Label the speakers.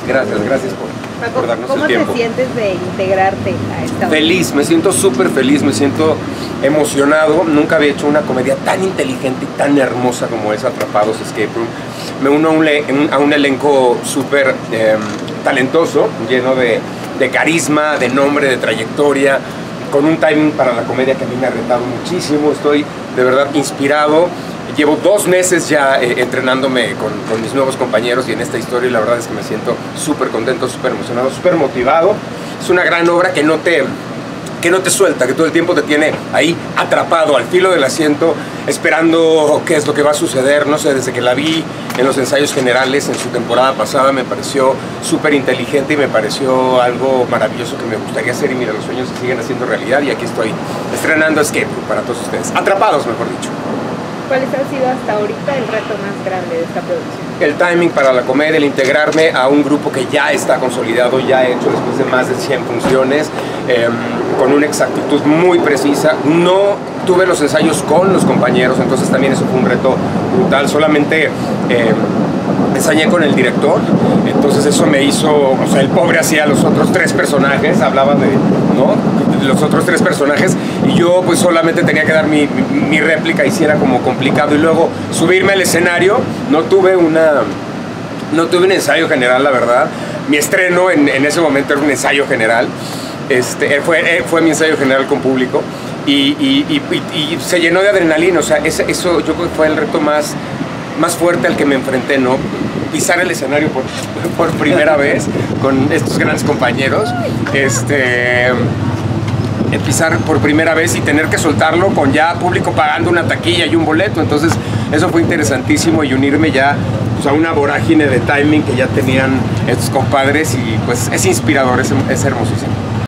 Speaker 1: Gracias por darnos el tiempo.
Speaker 2: ¿Cómo te sientes de integrarte a esta obra?
Speaker 1: Feliz, me siento súper feliz, me siento emocionado. Nunca había hecho una comedia tan inteligente y tan hermosa como es Atrapados Escape Room. Me uno a un elenco súper talentoso, lleno de carisma, de nombre, de trayectoria, con un timing para la comedia que a mí me ha retado muchísimo. Estoy de verdad inspirado. Llevo 2 meses ya entrenándome con mis nuevos compañeros y en esta historia, y la verdad es que me siento súper contento, súper emocionado, súper motivado. Es una gran obra que no te suelta, que todo el tiempo te tiene ahí atrapado al filo del asiento, esperando qué es lo que va a suceder. No sé, desde que la vi en los ensayos generales en su temporada pasada me pareció súper inteligente y me pareció algo maravilloso que me gustaría hacer, y mira, los sueños se siguen haciendo realidad y aquí estoy estrenando Escape Room para todos ustedes. Atrapados, mejor dicho.
Speaker 2: ¿Cuál ha sido hasta ahorita el reto más grande de esta producción?
Speaker 1: El timing para la comedia, el integrarme a un grupo que ya está consolidado, ya hecho después de más de 100 funciones, con una exactitud muy precisa. No tuve los ensayos con los compañeros, entonces también eso fue un reto brutal. Solamente ensayé con el director, entonces eso me hizo, o sea, el pobre hacía los otros 3 personajes, hablaba de, ¿no?, los otros 3 personajes, y yo pues solamente tenía que dar mi réplica, y sí era como complicado. Y luego subirme al escenario, no tuve un ensayo general, la verdad. Mi estreno en ese momento era un ensayo general, fue mi ensayo general con público, y se llenó de adrenalina. O sea, eso yo creo que fue el reto más fuerte al que me enfrenté, ¿no? Pisar el escenario por primera vez con estos grandes compañeros, pisar por primera vez y tener que soltarlo con ya público pagando una taquilla y un boleto. Entonces eso fue interesantísimo, y unirme ya pues a una vorágine de timing que ya tenían estos compadres, y pues es inspirador, es hermosísimo.